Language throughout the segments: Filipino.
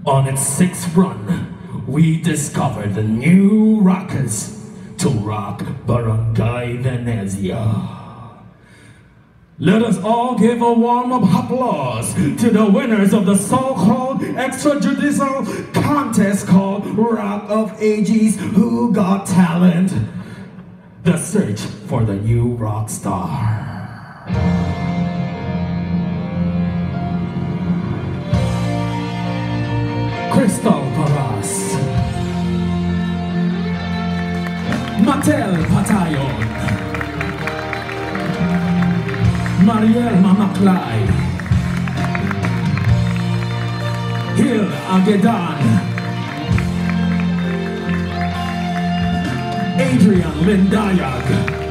On its sixth run, we discovered the new rockers to rock Barangay Venezia. Let us all give a warm-up applause to the winners of the so-called extrajudicial contest called Rak of Aegis, Who Got Talent? The search for the new rock star. Crystal Paras, Matel Patayon, Mariel Mamaklay, Hil Agedan, Adrian Lindayag,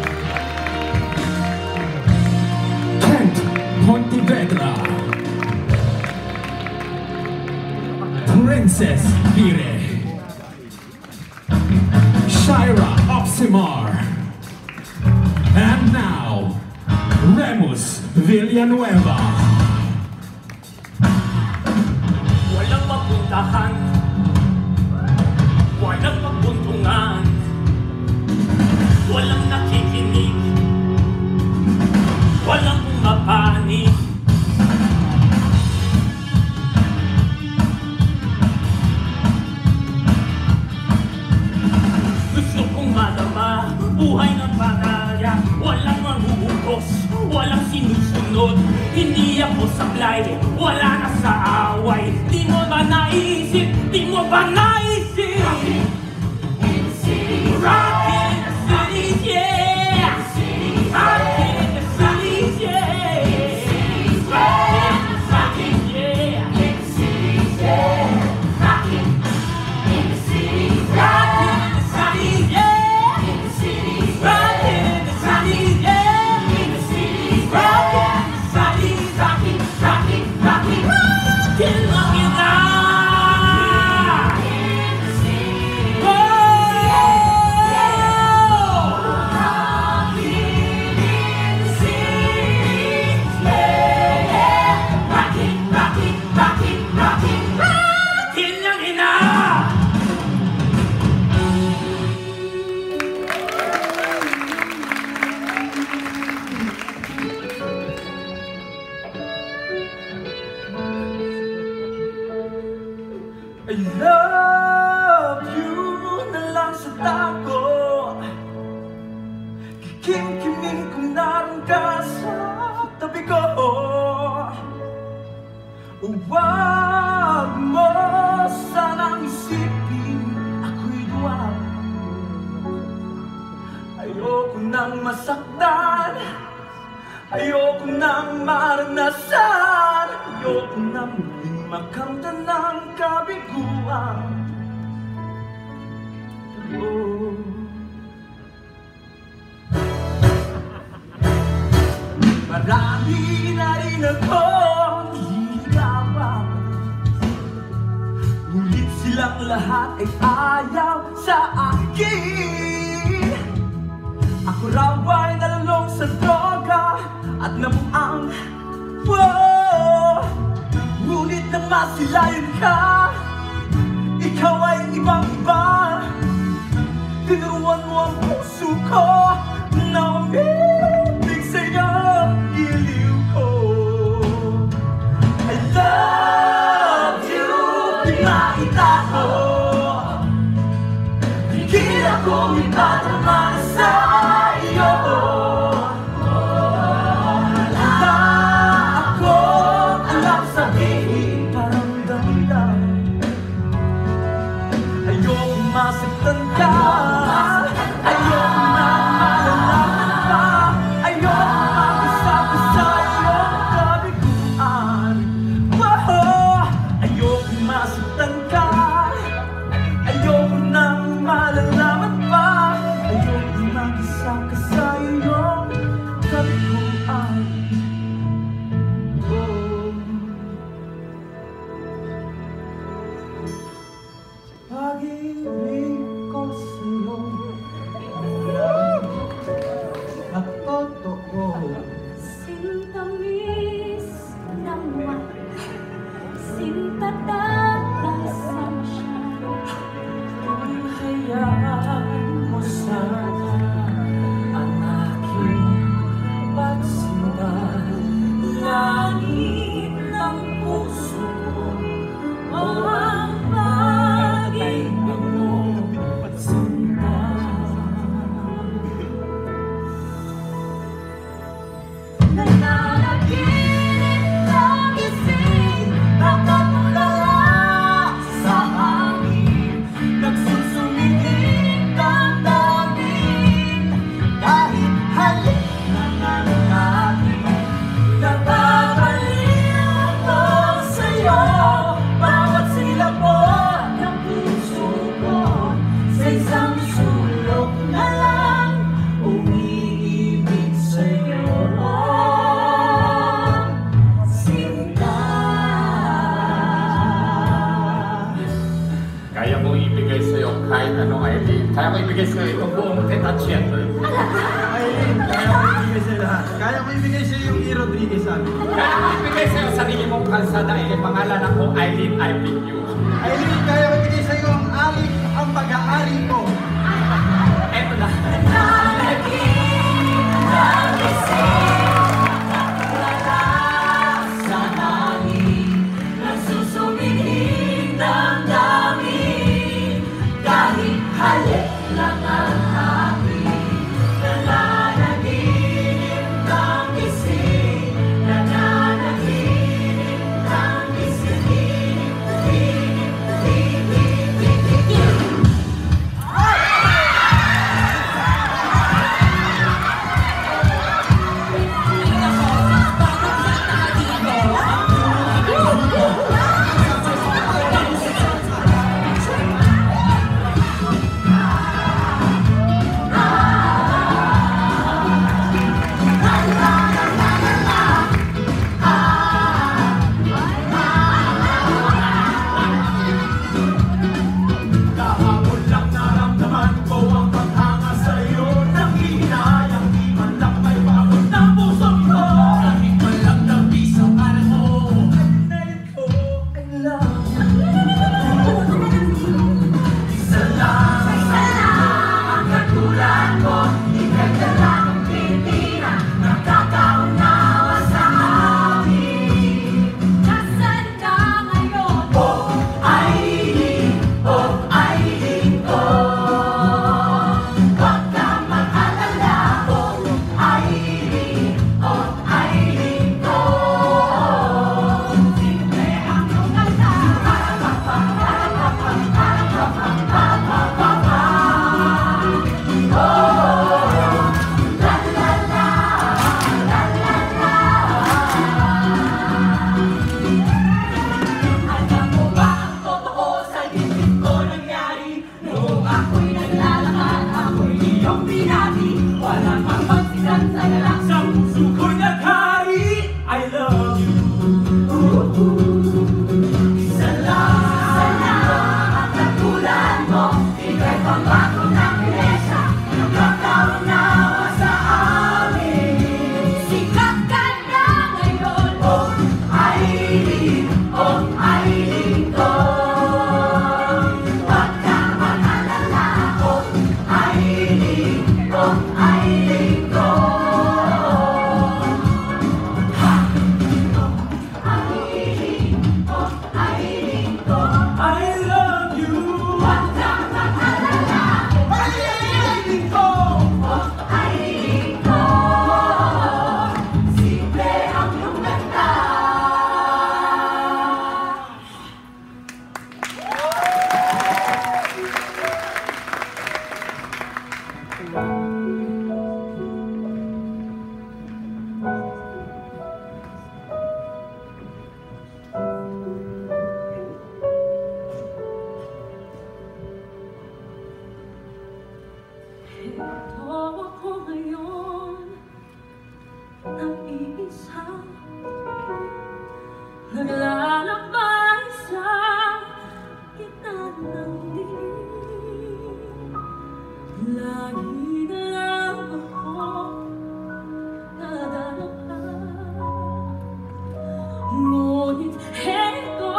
Kent Pontevedra, Princess Vire, Shira Oximar, and now Remus Villanueva. Walang mapuntahan, walang mapuntungan, walang nakikinig, walang pumapanig. Gusto kong madama, buhay ng panaya, walang mahuhukos, walang sinusunod. Hindi ako sablay, wala na sa away. Di mo ba naisip? Di mo ba naisip? Rockin' in the city, rockin' the city, yeah. Rockin' in the city, yeah. Rockin', yeah. In the city, yeah. Rockin' in the city, rockin' in the city, yeah. In the city, rockin' in the city, yeah. In the city, rockin'. Rockin', rockin', rockin', rockin', rockin' out. In the city, rockin' in the city, yeah. Rockin', rockin', rockin', rockin', rockin' lang ina. I love you na lang sa tago. Kikim-kiming kung naroon ka sa tabi ko. Huwag mo sanang isipin ako'y duwag. Ayoko nang masaktan, ayoko nang maranasan, ayoko nang muling makamtan ng kabiguan. Oh. Marami na rin akong hinigawan, ngunit silang lahat ay ayaw sa akin. Ako raw ay nalalong sa droga at nabuang, wow. Ngunit nang masilayan ka, ikaw ay ibang-iba. Tinuruan mo ang puso ko na umibig sa'yo, giliw ko. I love you, di maitaho. Higil akong ipadarama sa iyo. Masaktan ka, ayoko na malalaman pa, ayoko mag-usapan sa iyong kabiguan. Ayoko masaktan ka, ayoko na malalaman pa, ayoko Eileen. Kaya ko ibigay sa'yo itong buong PETA Theater. Eileen, kaya ko ibigay sa'yo lahat. Kaya ko ibigay sa'yo yung E. Rodriguez sabi. Kaya ko ibigay sa'yo sarili mong kalsada. Pangalan ako Eileen, I pick you. Eileen, kaya ko ibigay sa'yo ang pag-aari ko. Eto na. Naglalakbay sa gitna ng dilim. Lagi na lang ako nadadapa. Ngunit heto,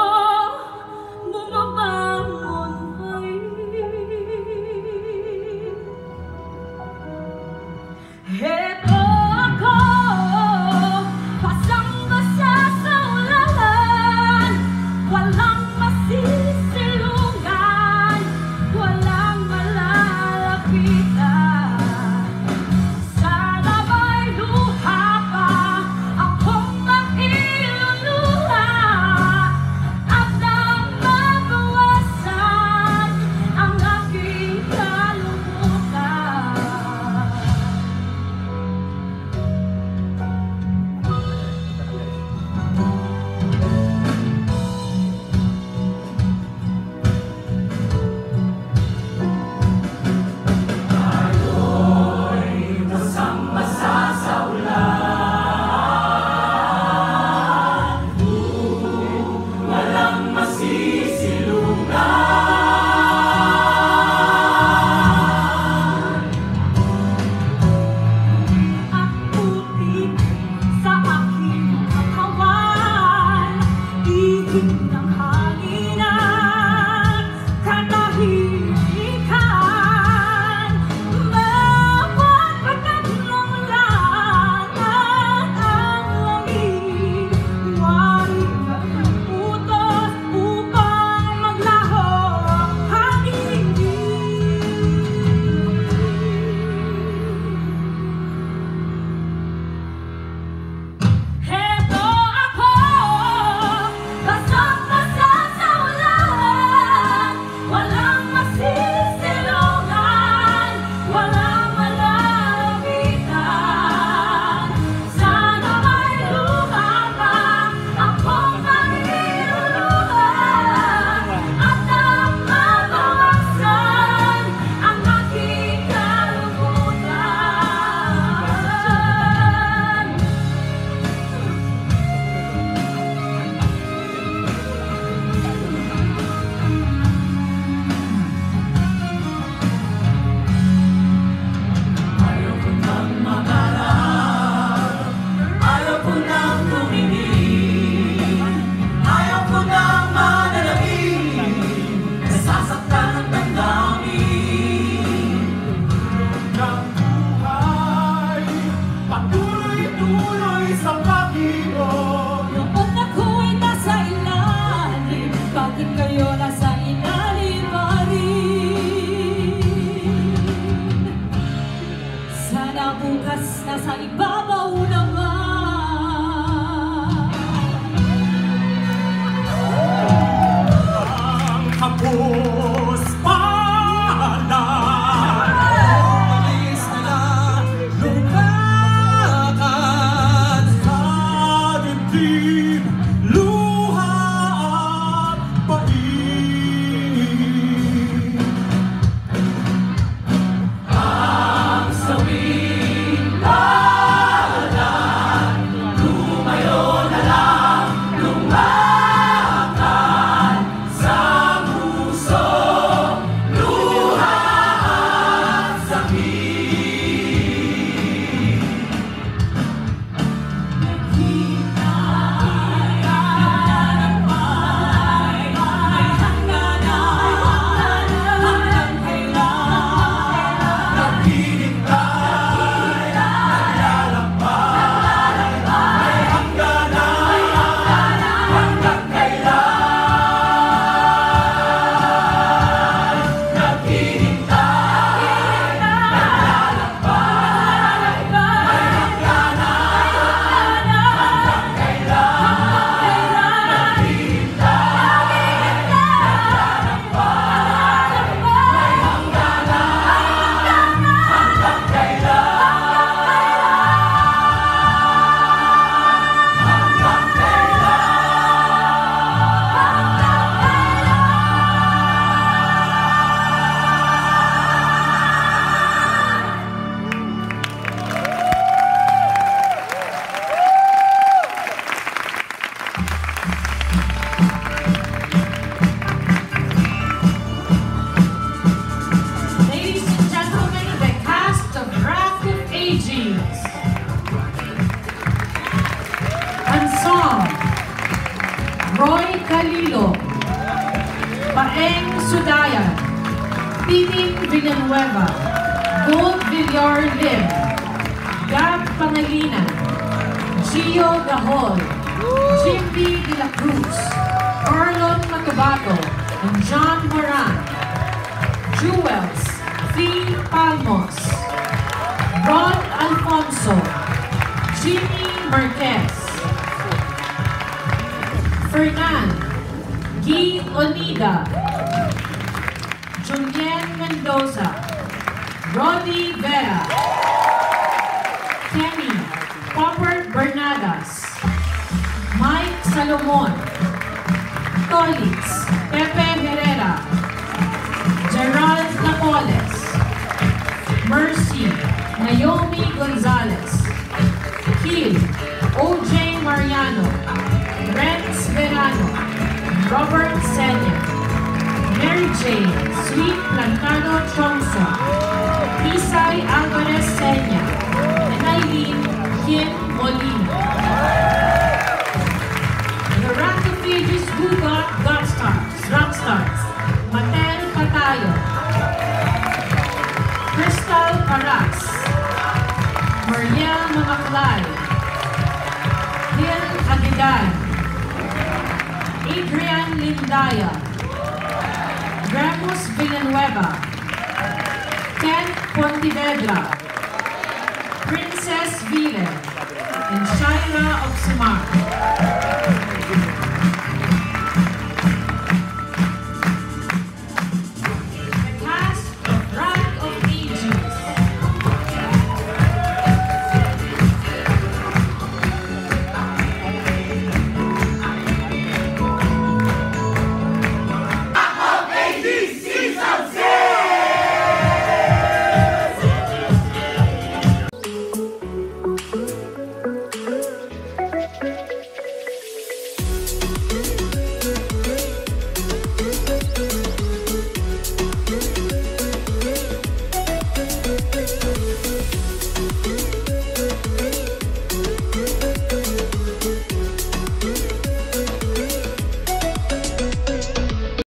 bumabangon pa rin. Heto ako, basang-basa sa ulan. Walang masisilungan, walang malalapitan. wakas nasa ibabaw naman. Ang hapos pala, Malis na lang lumakad sa dibdib, luha at pait. Ang sawing tahanan, lumayo na lang, lumakad sa puso, luha at sakit. Nakita ng may hangganan hanggang kailan. Naghihintay, naglalakbay, may hangganan, hanggang kailan. Naghihintay, naglalakbay, may hangganan, hanggang kailan. Naghihintay, naglalakbay, may hangganan, hanggang Ladies and gentlemen, the cast of Rak of Aegis. Ansong, Roy Calilo, Paeng Sudayan, Piting Villanueva, Gold Villar Lim, Gab Pangilinan, Gio Gahol, Jimby de la Cruz, Arlon Matubato, and John Moran. Jewels, Fee Palmos, Ron Alfonso, Jimmy Marquez, Fernan, Guy Onida, Julien Mendoza, Roddy Vera, Kenny Popper Bernadas, Mike Salomon, Tolix, Pepe Herrera, Gerald Napoles, Mercy, Naomi Gonzalez, Kiel, OJ Mariano, Renz Verano, Robert Senya, Mary Jane, Sweet Plantano Chongson, Isay Alvarez Senya, and Eileen Kim Molina. The Rak of Aegis Who Got Stars, Rock Stars, Matel Patayo, Crystal Paras, Maria Mamaclay, Hill Aguidan, Adrian Lindaya, Ramos Villanueva, Ken Pontevedra, Princess Ville, and Shaira of Samar.